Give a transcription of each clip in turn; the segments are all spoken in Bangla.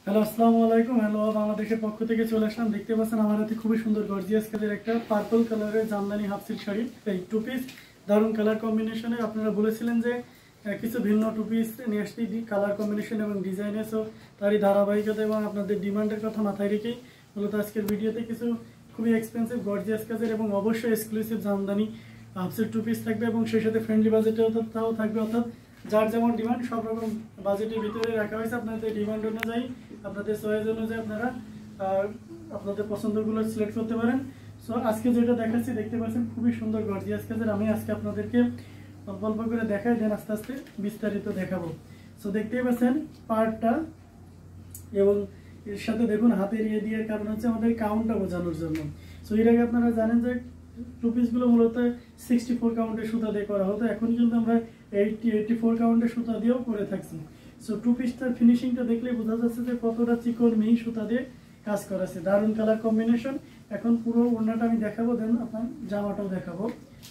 হ্যালো আসসালামু আলাইকুম। হ্যালো বাংলাদেশের পক্ষ থেকে চলে আসলাম। দেখতে পাচ্ছেন আমার হাতে খুবই সুন্দর গর্জিয়াস কাজের একটা পার্পল কালারের জামদানি হাফ সিল্ক শাড়ি, এই টু পিস দারুণ কালার কম্বিনেশনে। আপনারা বলেছিলেন যে কিছু ভিন্ন টু পিস নিয়ে আসতে কালার কম্বিনেশন এবং ডিজাইনে, সো তারই ধারাবাহিকতা এবং আপনাদের ডিমান্ডের কথা মাথায় রেখেই মূলত আজকের ভিডিওতে কিছু খুবই এক্সপেন্সিভ গর্জিয়াস কাজের এবং অবশ্যই exclusive jamdani half silk two piece থাকবে এবং সেই সাথে ফ্রেন্ডলি বাজেটেও তাও থাকবে, অর্থাৎ যার যেমন ডিমান্ড সব রকম বাজেটের ভিতরে রাখা হয়েছে। আপনাদের ডিমান্ড অনুযায়ী, আপনাদের চয়েস অনুযায়ী আপনারা আপনাদের পছন্দগুলো সিলেক্ট করতে পারেন। সো আজকে যেটা দেখাচ্ছি দেখতে পাচ্ছেন খুবই সুন্দর গর্জিয়াস কাজের। আমি আজকে আপনাদেরকে অল্প করে দেখাই, দেন আস্তে আস্তে বিস্তারিত দেখাবো। সো দেখতেই পাচ্ছেন পার্টটা এবং এর সাথে দেখুন হাতের ইয়ে দিয়ে, কারণ হচ্ছে আমাদের কাউন্টটা বোঝানোর জন্য। সো এর আগে আপনারা জানেন যে টু পিসগুলো মূলত 64 কাউন্টের সুতা দিয়ে করা হতো, এখন কিন্তু আমরা 84 কাউন্টের সুতা দিয়েও করে থাকছি। সো টু পিসটার ফিনিশিংটা দেখলে বোঝা যাচ্ছে যে কতটা চিকন মিহি সুতা দিয়ে কাজ করা আছে। দারুণ কালার কম্বিনেশন। এখন পুরো ওড়নাটা আমি দেখাবো, দেন আপনার জামাটাও দেখাবো।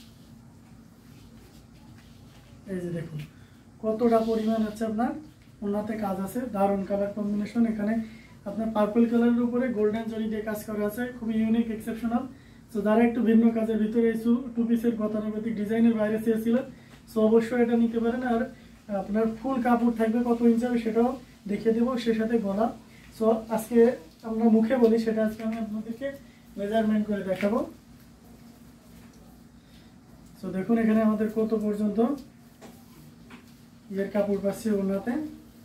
এই যে দেখুন কতটা পরিমাণ হচ্ছে আপনার ওড়নাতে কাজ আছে, দারুণ কালার কম্বিনেশন। এখানে আপনার পার্পল কালারের উপরে গোল্ডেন জরি দিয়ে কাজ করা আছে, খুবই ইউনিক এক্সেপশনাল। সো যারা একটু ভিন্ন কাজের ভিতরে এই টু পিসের গতানুগতিক ডিজাইনের বাইরে চেয়েছিলেন, সো অবশ্যই এটা নিতে পারেন। আর আপনার ফুল কাপড় থাকবে কত ইঞ্চি হবে সেটাও দেখিয়ে দেবো, সে সাথে গলা। সো আজকে আমরা মুখে বলি, সেটা আজকে আমি আপনাদেরকে মেজারমেন্ট করে দেখাবো। সো দেখুন এখানে আমাদের কত পর্যন্ত এর কাপড় পাচ্ছি ওড়নাতে।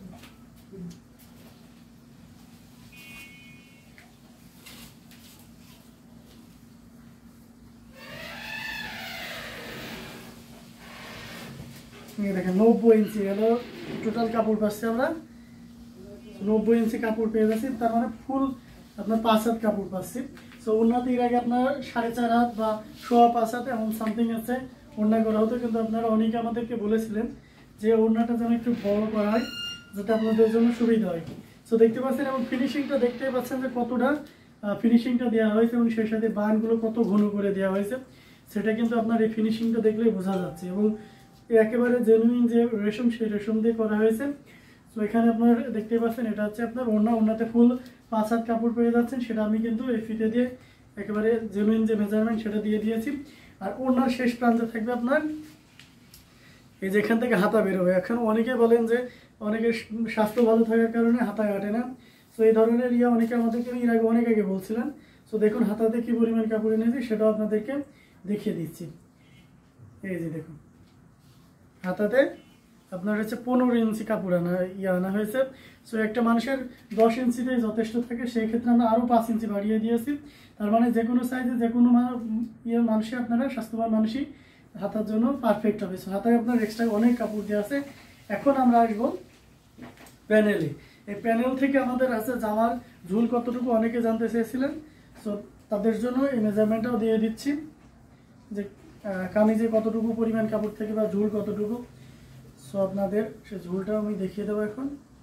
দেখেন 90 ইঞ্চি হলো টোটাল কাপড় পাচ্ছি আমরা, 90 ইঞ্চি কাপড় পেয়ে যাচ্ছি, তার মানে ফুল আপনার 5 হাত কাপড় পাচ্ছি। সো ওড়নাতে এর আগে আপনার 4.5 হাত বা 5.25 হাত এমন সামথিং আছে ওড়না করা হতো, কিন্তু আপনারা অনেকে আমাদেরকে বলেছিলেন যে ওড়নাটা যেন একটু বড় করা হয় যাতে আপনাদের জন্য সুবিধা হয়। সো দেখতে পাচ্ছেন এবং ফিনিশিংটা দেখতে পাচ্ছেন যে কতটা ফিনিশিংটা দেওয়া হয়েছে এবং সেই সাথে বানগুলো কত ঘন করে দেওয়া হয়েছে, সেটা কিন্তু আপনার এই ফিনিশিংটা দেখলেই বোঝা যাচ্ছে। এবং একেবারে জেনুইন যে রেশম, সেই রেশম দিয়ে করা হয়েছে। তো এখানে আপনার দেখতে পাচ্ছেন এটা হচ্ছে আপনার ওড়নাতে ফুল 5 হাত কাপড় পেয়ে যাচ্ছেন, সেটা আমি কিন্তু এই ফিতে দিয়ে একেবারে জেনুইন যে মেজারমেন্ট সেটা দিয়ে দিয়েছি। আর ওড়নার শেষ প্রান্তে থাকবে আপনার এই যেখান থেকে হাতা বেরোবে। এখন অনেকে বলেন যে অনেকের স্বাস্থ্য ভালো থাকার কারণে হাতা কাটে না, তো এই ধরনের অনেকে আমাদেরকে এর আগে অনেক আগে বলছিলেন। তো দেখুন হাতাতে কি পরিমাণ কাপড় এনেছি সেটাও আপনাদেরকে দেখিয়ে দিচ্ছি। এই যে দেখুন হাতাতে আপনার হচ্ছে 15 ইঞ্চি কাপড় আনা হয়েছে। সো একটা মানুষের 10 ইঞ্চিতেই যথেষ্ট থাকে, সেই ক্ষেত্রে আমরা আরও 5 ইঞ্চি বাড়িয়ে দিয়েছি। তার মানে যে কোনো সাইজে যে কোনো মানুষই আপনারা স্বাস্থ্যবান মানুষই হাতার জন্য পারফেক্ট হবে। সো হাতায় আপনার এক্সট্রা অনেক কাপড় দেওয়া আছে। এখন আমরা আসবো প্যানেলে। এই প্যানেল থেকে আমাদের আছে জামার ঝুল কতটুকু অনেকে জানতে চেয়েছিলেন, সো তাদের জন্য এই মেজারমেন্টটাও দিয়ে দিচ্ছি যে কামিজে কতটুকু পরিমাণ কাপড় থেকে বা ঝুল কতটুকু। সো আপনাদের সে ঝুলটাও আমি দেখিয়ে দেবো এখন।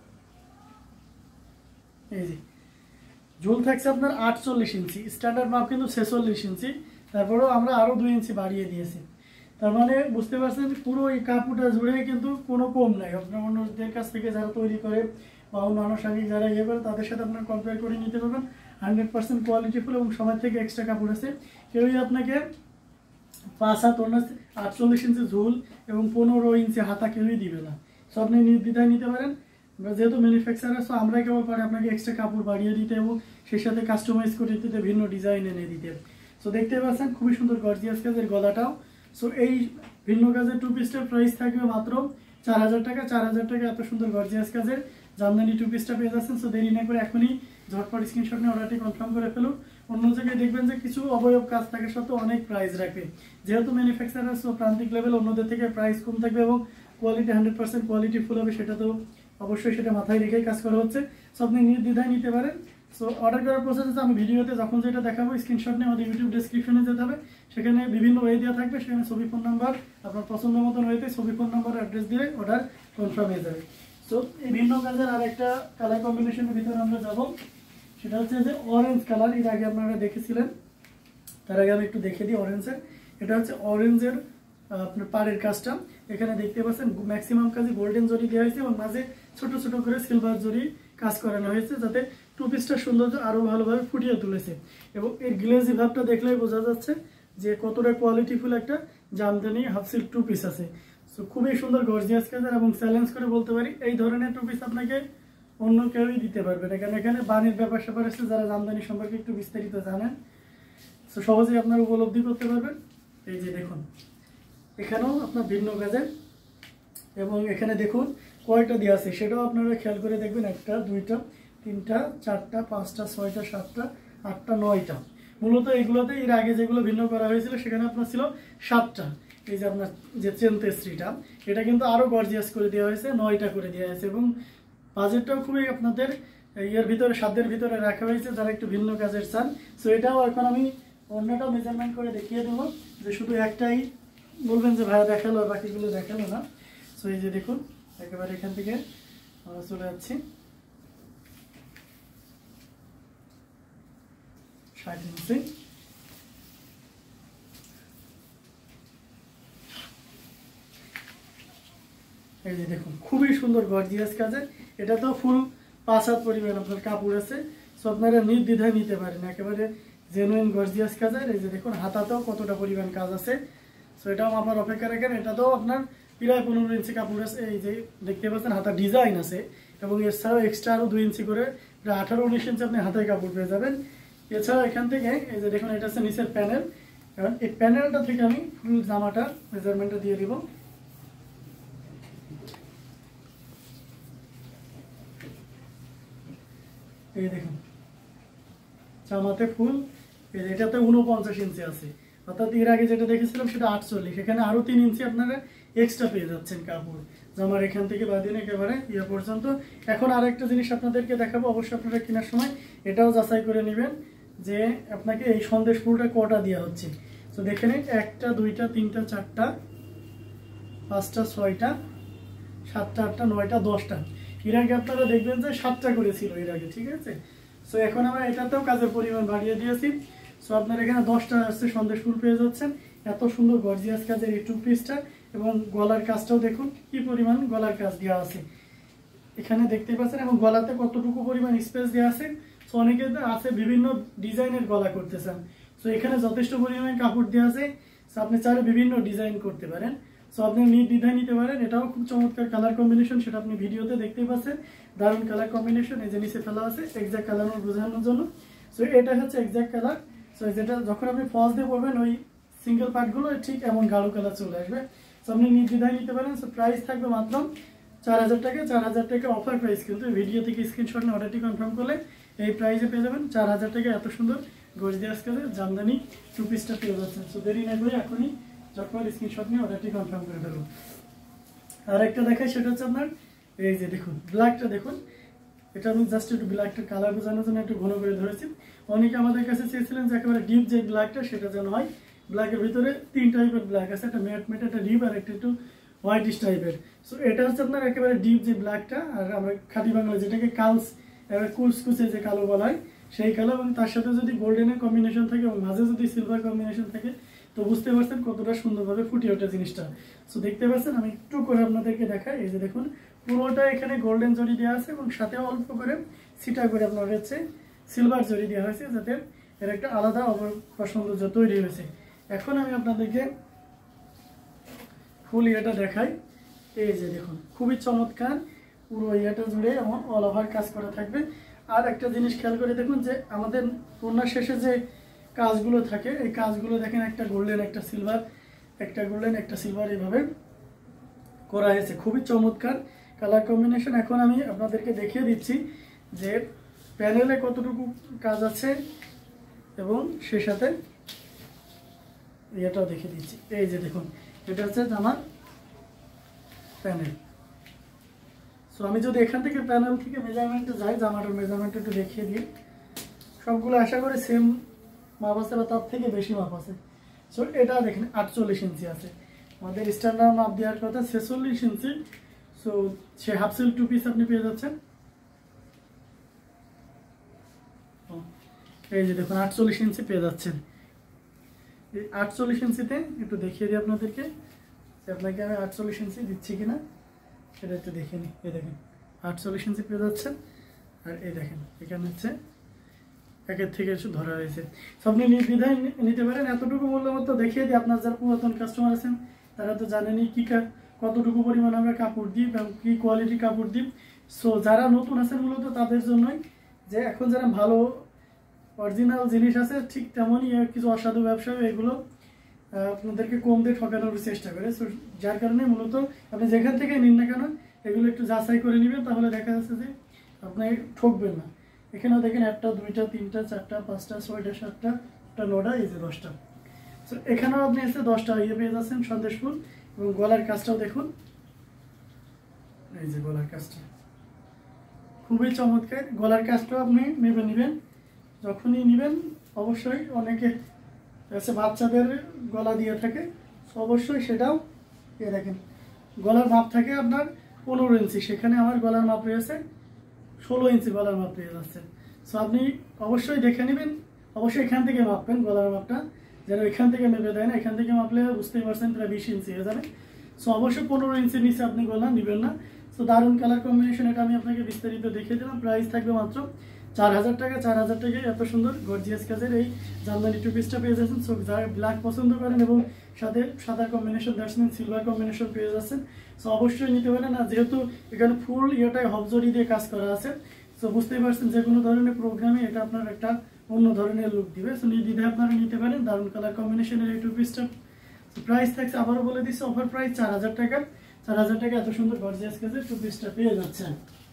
এই যে ঝুল থাকছে আপনার 48 ইঞ্চি, স্ট্যান্ডার্ড মাপ কিন্তু 46 ইঞ্চি, তারপরেও আমরা আরও 2 ইঞ্চি বাড়িয়ে দিয়েছি। তার মানে বুঝতে পারছেন পুরো এই কাপড়টা জুড়ে কিন্তু কোনো কম নাই। আপনার অন্যদের কাছ থেকে যারা তৈরি করে বা অন্য আনুষঙ্গিক যারা করে তাদের সাথে আপনার কম্পেয়ার করে নিতে পারবেন। 100% কোয়ালিটিফুল এবং সময় থেকে এক্সট্রা কাপড় আছে। কেউই আপনাকে 5 হাত ওড়না 48 ইঞ্চি ঝুল এবং 15 ইঞ্চি হাতা কেউই দিবে না। সো আপনি নির্দ্বিধায় নিতে পারেন। যেহেতু ম্যানুফ্যাকচারার, সো আমরাই কেবল পারি আপনাকে এক্সট্রা কাপড় বাড়িয়ে দিতে এবং সেই সাথে কাস্টমাইজ করে দিতে, ভিন্ন ডিজাইন এনে দিতে। সো দেখতে পাচ্ছেন খুবই সুন্দর গর্জিয়াস কাজের গলাটাও। সো এই ভিন্ন কাজের টু পিসটার প্রাইস থাকবে মাত্র 4000 টাকা। 4000 টাকা এত সুন্দর গর্জিয়াস কাজের জামদানি টু পিসটা পেয়ে যাচ্ছেন। সো দেরি না করে এখনই ঝটপট স্ক্রিনশট নিয়ে অর্ডারটি কনফার্ম করে ফেলুন। অন্য জায়গায় দেখবেন যে কিছু অবয়ব কাজ থাকে সত্ত্বেও অনেক প্রাইস রাখে, যেহেতু ম্যানুফ্যাকচারার, সো প্রান্তিক লেভেল অন্যদের থেকে প্রাইস কম থাকবে এবং কোয়ালিটি 100% কোয়ালিটি ফুল হবে, সেটা তো অবশ্যই সেটা মাথায় রেখেই কাজ করা হচ্ছে। সো আপনি নির্দ্বিধায় নিতে পারেন। সো অর্ডার করার প্রসেস হচ্ছে আমি ভিডিওতে যখন যেটা দেখাবো স্ক্রিনশট নিয়ে আমাদের ইউটিউব ডেসক্রিপশনে যেতে হবে, সেখানে বিভিন্ন ওয়ে দেওয়া থাকবে, সেখানে ছবি, ফোন নাম্বার, আপনার পছন্দ মতন ওয়েতে ছবি, ফোন নাম্বার, অ্যাড্রেস দিয়ে অর্ডার কনফার্ম হয়ে যাবে। সো এই ভিন্ন কাজের আরেকটা কালার কম্বিনেশনের ভিতরে আমরা যাব, সেটা হচ্ছে যে অরেঞ্জ কালার। এর আগে আপনারা দেখেছিলেন, তার আগে আমি একটু দেখে দিই অরেঞ্জের। এটা হচ্ছে অরেঞ্জের আপনার পাড়ের কাজটা। এখানে দেখতে পাচ্ছেন ম্যাক্সিমাম কাজে গোল্ডেন জরি দেওয়া হয়েছে এবং মাঝে ছোট ছোট করে সিলভার জরি কাজ করানো হয়েছে, যাতে টু পিসটা সৌন্দর্য আরও ভালোভাবে ফুটিয়ে তুলেছে। এবং এর গ্লেজি ভাবটা দেখলেই বোঝা যাচ্ছে যে কতটা কোয়ালিটিফুল একটা jamdani half silk two piece আছে। সো খুবই সুন্দর গর্জিয়াস কাজের, এবং চ্যালেঞ্জ করে বলতে পারি এই ধরনের টু পিস আপনাকে অন্য কেউই দিতে পারবে না, কারণ এখানে বাণীর ব্যাপার স্যাপার আছে, যারা জামদানি সম্পর্কে একটু বিস্তারিত জানেন সো সহজেই আপনারা উপলব্ধি করতে পারবেন। এই যে দেখুন এখানেও আপনার ভিন্ন কাজের, এবং এখানে দেখুন কয়টা দেওয়া আছে সেটাও আপনারা খেয়াল করে দেখবেন, 1টা 2টা 3টা 4টা 5টা 6টা 7টা 8টা 9টা। মূলত এগুলোতে এর আগে যেগুলো ভিন্ন করা হয়েছিল সেখানে আপনার ছিল 7টা। এই যে আপনার যে চেনতেশ্রীটা, এটা কিন্তু আরও গর্জিয়াস করে দেওয়া হয়েছে, 9টা করে দেওয়া হয়েছে, এবং বাজেটটাও খুবই আপনাদের ইয়ের ভিতরে সাধ্যের ভিতরে রাখা হয়েছে যারা একটু ভিন্ন কাজের চান। সো এটাও এখন আমি অন্যটাও মেজারমেন্ট করে দেখিয়ে দেবো, যে শুধু একটাই বলবেন যে ভাইয়া দেখালো আর বাকিগুলো দেখালো না। সো এই যে দেখুন একেবারে এখান থেকে আমরা চলে যাচ্ছি 60 ইঞ্চি। এই যে দেখুন খুবই সুন্দর গর্জিয়াস কাজে, এটা তো ফুল 5 হাত পরিমাণ আপনার কাপড় আছে। সো আপনারা নির্দ্বিধায় নিতে পারেন, একেবারে জেনুইন গর্জিয়াস কাজের। এই যে দেখুন হাতাতেও কতটা পরিমাণ কাজ আছে। সো এটাও আমার অপেক্ষা রাখেন, এটাতেও আপনার প্রায় 15 ইঞ্চি কাপড় আছে। এই যে দেখতে পাচ্ছেন হাতা ডিজাইন আছে, এবং এছাড়াও এক্সট্রা আরও 2 ইঞ্চি করে প্রায় 18-19 ইঞ্চি আপনি হাতের কাপড় পেয়ে যাবেন। এছাড়াও এখান থেকে এই যে দেখুন এটা হচ্ছে নিচের প্যানেল, এবং এই প্যানেলটা থেকে আমি ফুল জামাটা মেজারমেন্টটা দিয়ে দিব। এই দেখুন জামাতে ফুল, এটাতে 49 ইঞ্চি আছে, অর্থাৎ এর আগে যেটা দেখেছিলাম সেটা 48, এখানে আরো 3 ইঞ্চি আপনারা এক্সট্রা পেয়ে যাচ্ছেন কাপড় জামার এখান থেকে বাঁধিয়ে একেবারে ইয়ে পর্যন্ত। এখন আরেকটা জিনিস আপনাদেরকে দেখাবো, অবশ্যই আপনারা কেনার সময় এটাও যাচাই করে নেবেন যে আপনাকে এই সন্দেশ ফুলটা কটা দেওয়া হচ্ছে। তো দেখে নিন 1টা 2টা 3টা 4টা 5টা 6টা 7টা 8টা 9টা 10টা। এর আগে আপনারা দেখবেন যে 7টা করে ছিল এর আগে, ঠিক আছে। সো এখন আমরা এটাতেও কাজের পরিমাণ বাড়িয়ে দিয়েছি। সো আপনার এখানে 10টা আসছে সন্দেশ ফুল পেয়ে যাচ্ছেন। এত সুন্দর গর্জিয়াস কাজের এই টু পিসটা, এবং গলার কাজটাও দেখুন কি পরিমাণ গলার কাজ দেওয়া আছে এখানে দেখতে পাচ্ছেন, এবং গলাতে কতটুকু পরিমাণ স্পেস দেওয়া আছে। সো অনেকে আছে বিভিন্ন ডিজাইনের গলা করতে চান, সো এখানে যথেষ্ট পরিমাণে কাপড় দেওয়া আছে। সো আপনি চাইলে বিভিন্ন ডিজাইন করতে পারেন, সো আপনি নির্দ্বিধায় নিতে পারেন। এটাও খুব চমৎকার কালার কম্বিনেশন, সেটা আপনি ভিডিওতে দেখতেই পাচ্ছেন। দারুণ কালার কম্বিনেশন, এই যে নিচে ফেলা আছে এক্সাক্ট কালার বোঝানোর জন্য। সো এটা হচ্ছে এক্সাক্ট কালার। সো যেটা যখন আপনি ফলস দিয়ে পড়বেন ওই সিঙ্গেল পার্টগুলো ঠিক এমন গাঢ় কালার চলে আসবে। সো আপনি নির্দ্বিধায় নিতে পারেন। সো প্রাইস থাকবে মাত্র 4000 টাকা। 4000 টাকা অফার প্রাইস, কিন্তু ভিডিও থেকে স্ক্রিনশট নিয়ে অর্ডারটি কনফার্ম করলে এই প্রাইসে পেয়ে যাবেন 4000 টাকা এত সুন্দর গর্জিয়াস কাজের জামদানি টু পিসটা পেয়ে যাচ্ছেন। সো দেরি না করে এখনই যখন স্ক্রিনশট নিয়ে অর্ডারটি কনফার্ম করে ফেলুন। আর একটা দেখাই, সেটা হচ্ছে আপনার এই যে দেখুন ব্ল্যাকটা দেখুন, এটা আমি জাস্ট একটু ব্ল্যাকটা কালার বোঝানোর জন্য একটু ঘন করে ধরেছি। অনেকে আমাদের কাছে চেয়েছিলেন যে একেবারে ডিপ যে ব্ল্যাকটা সেটা যেন হয়। ব্ল্যাকের ভিতরে 3 টাইপের ব্ল্যাক আছে, একটা ম্যাট ম্যাট, একটা ডিপ, আর একটা একটু হোয়াইটিশ টাইপের। সো এটা হচ্ছে আপনার একেবারে ডিপ যে ব্ল্যাকটা, আর আমরা খাঁটি বাংলা যেটাকে কালস এবার কুচকুচে যে কালো বলা হয় সেই কালো, এবং তার সাথে যদি গোল্ডেনের কম্বিনেশন থাকে এবং মাঝে যদি সিলভার কম্বিনেশন থাকে তো বুঝতে পারছেন কতটা সুন্দরভাবে ফুটিয়ে ওঠে জিনিসটা। সো দেখতে পাচ্ছেন, আমি একটু করে আপনাদেরকে দেখাই। এই যে দেখুন পুরোটা এখানে গোল্ডেন জরি দেওয়া আছে, এবং সাথে অল্প করে সিটা করে আপনার হচ্ছে সিলভার জরি দেওয়া হয়েছে, যাতে এর একটা আলাদা সৌন্দর্য তৈরি হয়েছে। এখন আমি আপনাদেরকে ফুল ইয়েটা দেখাই। এই যে দেখুন খুবই চমৎকার, পুরো ইয়েটা জুড়ে এমন অল ওভার কাজ করা থাকবে। আর একটা জিনিস খেয়াল করে দেখুন যে আমাদের ওড়নার শেষে যে কাজগুলো থাকে এই কাজগুলো দেখেন, একটা গোল্ডেন একটা সিলভার, একটা গোল্ডেন একটা সিলভার এইভাবে করা হয়েছে। খুবই চমৎকার কালার কম্বিনেশন। এখন আমি আপনাদেরকে দেখিয়ে দিচ্ছি যে প্যানেলে কতটুকু কাজ আছে, এবং সেই সাথে এটাও দেখিয়ে দিচ্ছি। এই যে দেখুন এটা হচ্ছে আমার প্যানেল। সো আমি যদি এখান থেকে প্যানেল থেকে মেজারমেন্টে যাই, জামাটার মেজারমেন্ট একটু দেখিয়ে দিই। সবগুলো আশা করি সেম মাপ আছে বা তার থেকে বেশি মাপ আছে। সো এটা দেখেন 48 ইঞ্চি আছে, আমাদের স্ট্যান্ডার্ড মাপ দেওয়ার কথা 46 ইঞ্চি। সো সে হাফ সিল্ক টু পিস আপনি পেয়ে যাচ্ছেন। এই যে দেখুন 48 ইঞ্চি পেয়ে যাচ্ছেন। এই 48 ইঞ্চিতে একটু দেখিয়ে দিই আপনাদেরকে যে আপনাকে আমি 48 ইঞ্চি দিচ্ছি কিনা সেটা একটু দেখে নিই। এই দেখেন 48 ইঞ্চি পেয়ে যাচ্ছেন। আর এই দেখেন এখানে হচ্ছে একের থেকে ধরা হয়েছে। সো আপনি নির্দ্বিধায় নিতে পারেন। এতটুকু মূল্যমতো দেখিয়ে দিই, আপনার যারা পুরাতন কাস্টমার আছেন তারা তো জানেনই কতটুকু পরিমাণ আমরা কাপড় দিই এবং কী কোয়ালিটির কাপড় দিই। সো যারা নতুন আছেন মূলত তাদের জন্যই, যে এখন যারা ভালো অরিজিনাল জিনিস আছে ঠিক তেমনই কিছু অসাধু ব্যবসায়ী এগুলো আপনাদেরকে কম দিয়ে ঠকানোর চেষ্টা করে। সো যার কারণে মূলত আপনি যেখান থেকে নিন না কেন এগুলো একটু যাচাই করে নেবেন, তাহলে দেখা যাচ্ছে যে আপনি ঠকবেন না। এখানেও দেখেন 1টা 2টা 3টা 4টা 5টা 6টা 7টা 8টা 9টা, এই যে 10টা। সো এখানেও আপনি এসে 10টা পেয়ে যাচ্ছেন সন্দেশ ফুল। এবং গলার কাজটাও দেখুন, এই যে গলার কাজটা খুবই চমৎকার। গলার কাজটাও আপনি নেবেন, যখনই নেবেন অবশ্যই অনেকে এসে বাচ্চাদের গলা দিয়ে থাকে, অবশ্যই সেটাও দেখেন গলার মাপ থাকে আপনার 15 ইঞ্চি, সেখানে আমার গলার মাপ রয়েছে 16 ইঞ্চি গলার মাপ পেয়ে যাচ্ছে। সো আপনি অবশ্যই দেখে নেবেন, অবশ্যই এখান থেকে মাপবেন গলার মাপটা, যেন এখান থেকে মেপে দেয় না। এখান থেকে মাপলে বুঝতেই পারছেন প্রায় 20 ইঞ্চি হয়ে যাবে। সো অবশ্যই 15 ইঞ্চির নিচে আপনি গলা নেবেন না। সো দারুণ কালার কম্বিনেশন, এটা আমি আপনাকে বিস্তারিত দেখিয়ে দিলাম। প্রাইস থাকবে মাত্র 4000 টাকা। 4000 টাকায় এত সুন্দর গর্জিয়াস কাজের এই জামদানি টু পিসটা পেয়ে যাচ্ছেন। সো যারা ব্ল্যাক পছন্দ করেন এবং সাথে সাদা কম্বিনেশন দ্যাটসমিন সিলভার কম্বিনেশন পেয়ে যাচ্ছেন, সো অবশ্যই নিতে পারেন। আর যেহেতু এখানে ফুল ইয়েটাই হবজরি দিয়ে কাজ করা আছে, সো বুঝতেই পারছেন যে কোনো ধরনের প্রোগ্রামে এটা আপনার একটা অন্য ধরনের লুক দিবে। সো নির্দ্বিধায় আপনারা নিতে পারেন দারুণ কালার কম্বিনেশনের এই টু পিসটা। প্রাইস থাকছে, আবারও বলে দিচ্ছি, অফার প্রাইস 4000 টাকা। 4000 টাকা এত সুন্দর গর্জিয়াস কাজের টু পিসটা পেয়ে যাচ্ছেন।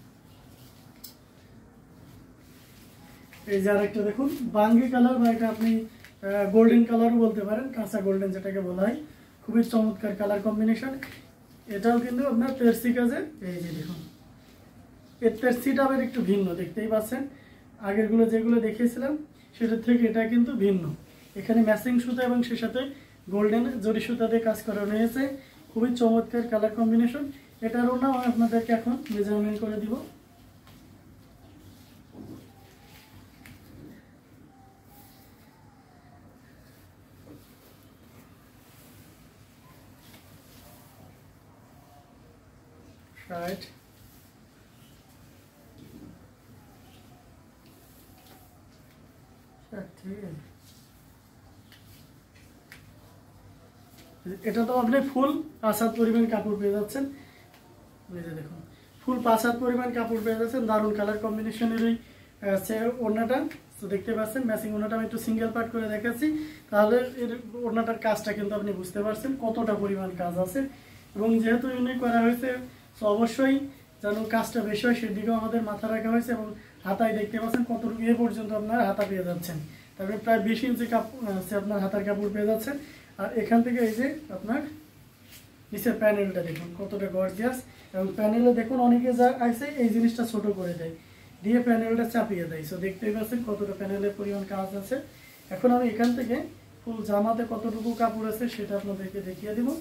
এই যে আরেকটা দেখুন বাঙ্গি কালার, বা এটা আপনি গোল্ডেন কালারও বলতে পারেন, কাঁচা গোল্ডেন যেটাকে বলা হয়। খুবই চমৎকার কালার কম্বিনেশন। এটাও কিন্তু আপনার তেরসি কাজে, এই যে দেখুন এর তেরসিটা আবার একটু ভিন্ন, দেখতেই পাচ্ছেন। আগেরগুলো যেগুলো দেখিয়েছিলাম সেটার থেকে এটা কিন্তু ভিন্ন। এখানে ম্যাচিং সুতা এবং সে সাথে গোল্ডেন জরি সুতা দিয়ে কাজ করানো হয়েছে। খুবই চমৎকার কালার কম্বিনেশন। এটারও না আপনাদেরকে এখন মেজারমেন্ট করে দিব। রাইট, এটা তো আপনি ফুল 5 হাত পরিমাণ কাপড় পেয়ে যাচ্ছেন। দেখুন ফুল 5 হাত পরিমাণ কাপড় পেয়ে যাচ্ছেন। দারুণ কালার কম্বিনেশনের এই ওড়নাটা তো দেখতে পাচ্ছেন। ম্যাচিং ওড়নাটা আমি একটু সিঙ্গেল পার্ট করে দেখাচ্ছি, তাহলে এর ওড়নাটার কাজটা কিন্তু আপনি বুঝতে পারছেন কতটা পরিমাণ কাজ আছে। এবং যেহেতু ইউনিক করা হয়েছে, তো অবশ্যই যেন কাজটা বেশি হয় সেদিকেও আমাদের মাথা রাখা হয়েছে। এবং হাতায় দেখতে পাচ্ছেন কতটুকু এ পর্যন্ত আপনার হাতা পেয়ে যাচ্ছেন। তারপরে প্রায় 20 ইঞ্চি কাপড় আপনার হাতার কাপড় পেয়ে যাচ্ছেন। আর এখান থেকে এই যে আপনার নিচের প্যানেলটা দেখুন কতটা গর্জিয়াস। এবং প্যানেলে দেখুন অনেকে যা আছে এই জিনিসটা ছোট করে দেয়, দিয়ে প্যানেলটা চাপিয়ে দেয়। সো দেখতেই পাচ্ছেন কতটা প্যানেলের পরিমাণ কাজ আছে। এখন আমি এখান থেকে ফুল জামাতে কতটুকু কাপড় আছে সেটা আপনাদেরকে দেখিয়ে দিব।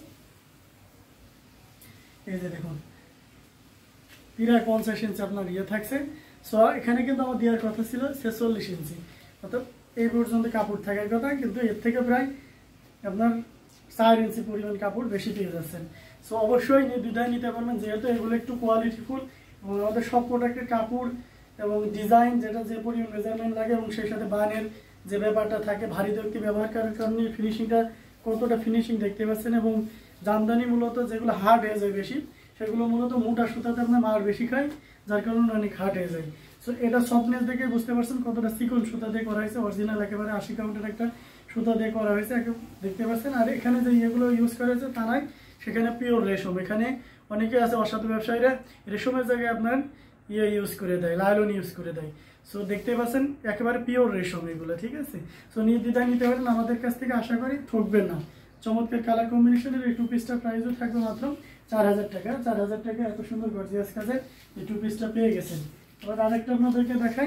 এই যে দেখুন প্রায় 50 ইঞ্চি আপনার ইয়ে থাকছে। সো এখানে কিন্তু আমার দেওয়ার কথা ছিল 46 ইঞ্চি, অর্থাৎ এই পর্যন্ত কাপড় থাকার কথা, কিন্তু এর থেকে প্রায় আপনার 4 ইঞ্চি পরিমাণ কাপড় বেশি পেয়ে যাচ্ছেন। সো অবশ্যই নির্দ্বিধায় নিতে পারবেন, যেহেতু এগুলো একটু কোয়ালিটিফুল এবং আমাদের সব প্রোডাক্টের কাপড় এবং ডিজাইন যেটা যে পরিমাণ মেজারমেন্ট লাগে এবং সেই সাথে বানের যে ব্যাপারটা থাকে, ভারী দক্তি ব্যবহার করার কারণে ফিনিশিংটা কতটা ফিনিশিং দেখতে পাচ্ছেন। এবং জামদানি মূলত যেগুলো হার্ড হয়ে যায় বেশি, সেগুলো মূলত মোটা সুতাতে আপনার মার বেশি খায়, যার কারণে অনেক হার্ড হয়ে যায়। সো এটা সফটনেস দেখে বুঝতে পারছেন কতটা চিকন সুতা দিয়ে করা হয়েছে। অরিজিনাল একেবারে 80 কাউন্টের একটা সুতা দিয়ে করা হয়েছে, দেখতে পাচ্ছেন। আর এখানে যে ইয়েগুলো ইউজ করা হয়েছে তা নয়, সেখানে পিওর রেশম। এখানে অনেকে আছে অসাধু ব্যবসায়ীরা রেশমের জায়গায় আপনার ইয়ে ইউজ করে দেয়, লাইলন ইউজ করে দেয়। সো দেখতে পাচ্ছেন একেবারে পিওর রেশম এগুলো, ঠিক আছে। সো নির্দ্বিধায় নিতে পারেন আমাদের কাছ থেকে, আশা করি ঠকবেন না। চমৎকার কালার কম্বিনেশনের এই টু পিসটা প্রাইসও থাকবে মাত্র 4000 টাকা। 4000 টাকা এত সুন্দর গর্জিয়াস কাজে এই টু পিসটা পেয়ে গেছেন। এবার আরেকটা আপনাদেরকে দেখাই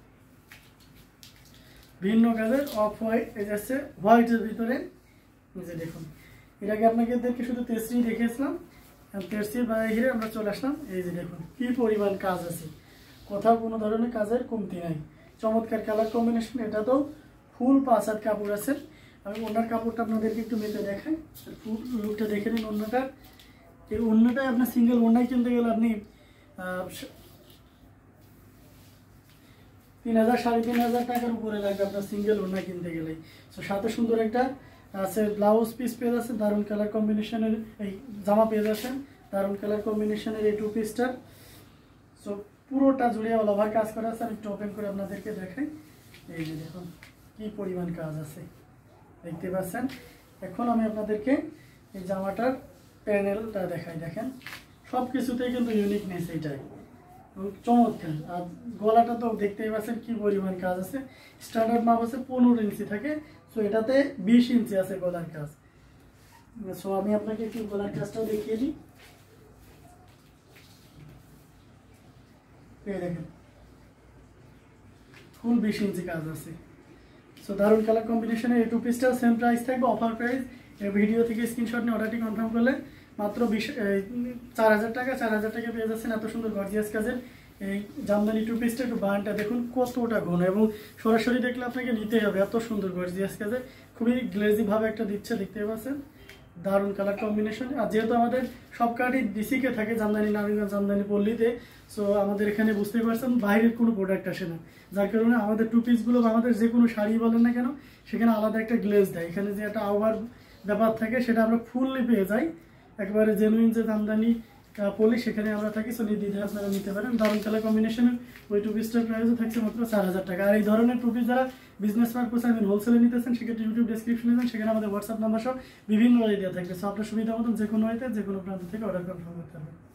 ভিন্ন কাজের অফ হোয়াইট। এই যাচ্ছে হোয়াইটের ভিতরে, যে দেখুন এটাকে আপনাদেরকে শুধু তেসরি দেখিয়েছিলাম, তেসরির বাইরে আমরা চলে আসলাম। এই যে দেখুন কি পরিমাণ কাজ আছে, কোথাও কোনো ধরনের কাজের কমতি নাই। চমৎকার কালার কম্বিনেশন। এটা তো ফুল 5 হাত কাপড় আছে। আমি ওনার কাপড়টা আপনাদেরকে একটু মেপে দেখাই, ফুল লুকটা দেখে নিন। ওনাটা এই ওড়নাটাই আপনার সিঙ্গেল ওড়নাই কিনতে গেলে আপনি 3000 3500 টাকার উপরে লাগবে আপনার সিঙ্গেল ওড়না কিনতে গেলে। সো সাথে সুন্দর একটা আছে ব্লাউজ পিস পেয়ে যাচ্ছে, দারুণ কালার কম্বিনেশনের এই জামা পেয়ে যাচ্ছেন, দারুণ কালার কম্বিনেশনের এই 2 পিসটা। সো পুরোটা জুড়ে অল ওভার কাজ করা আছে। আমি একটু ওপেন করে আপনাদেরকে দেখাই। এই যে দেখুন কি পরিমাণ কাজ আছে দেখতে পাচ্ছেন। এখন আমি আপনাদেরকে এই জামাটার প্যানেলটা দেখাই। দেখেন সব কিছুতেই কিন্তু ইউনিকনেস এইটাই, চমৎকার। আর গলাটা তো দেখতেই পাচ্ছেন কি পরিমাণ কাজ আছে। স্ট্যান্ডার্ড মাপ আছে 15 ইঞ্চি থাকে। সো এটাতে 20 ইঞ্চি আছে গলার কাজ। সো আমি আপনাকে একটু গলার কাজটাও দেখিয়ে দিই। দেখেন ফুল 20 ইঞ্চি কাজ আছে। সো দারুণ কালার কম্বিনেশনের এই 2 পিসটাও সেম প্রাইস থাকবে, অফার প্রাইস। এই ভিডিও থেকে স্ক্রিনশট নিয়ে অর্ডারটি কনফার্ম করলে মাত্র 4000 টাকা, 4000 টাকা পেয়ে যাচ্ছেন এত সুন্দর গর্জিয়াস কাজের এই জামদানি 2 পিসটা। একটু বানটা দেখুন কতটা ঘন, এবং সরাসরি দেখলে আপনাকে নিতেই হবে, এত সুন্দর গর্জিয়াস কাজের, খুবই গ্লেজি ভাবে একটা দিচ্ছে, দেখতে পাচ্ছেন দারুণ কালার কম্বিনেশন। আর যেহেতু আমাদের সব কার্ডই ডিসিকে থাকে, জামদানি নারায়ণগঞ্জ, জামদানি পল্লীতে, সো আমাদের এখানে বুঝতেই পারছেন বাইরের কোনো প্রোডাক্ট আসে না, যার কারণে আমাদের 2 পিসগুলো বা আমাদের যে কোনো শাড়ি বলেন না কেন সেখানে আলাদা একটা গ্লেজ দেয়। এখানে যে একটা আওয়ার ব্যাপার থাকে সেটা আমরা ফুললি পেয়ে যাই, একেবারে জেনুইন যে জামদানি পলি সেখানে আমরা থাকি। সো নির্দ্বিধায় আপনারা নিতে পারেন। দারুণ কালার কম্বিনেশনের ওই 2 পিসটার প্রাইসও থাকছে মাত্র 4000 টাকা। আর এই ধরনের 2 পিস যারা বিজনেস পারপাসে হোলসেলে নিতেছেন সেক্ষেত্রে ইউটিউব ডেসক্রিপশনে যান, সেখানে আমাদের হোয়াটসঅ্যাপ নাম্বার সহ বিভিন্ন ওয়ে দেওয়া থাকবে। সো আপনার সুবিধা মতন যে কোনো ওয়েতে যে কোনো প্রান্ত থেকে অর্ডার কনফার্ম করতে হবে।